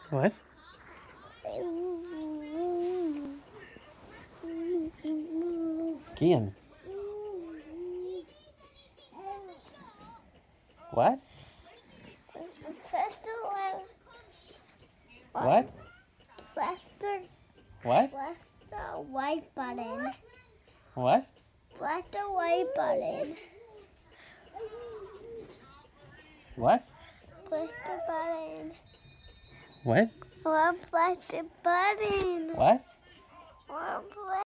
What? Kian. What? What? Press What? the white button. What? Press the white button. What? Press the button. What? Press the button. What? Press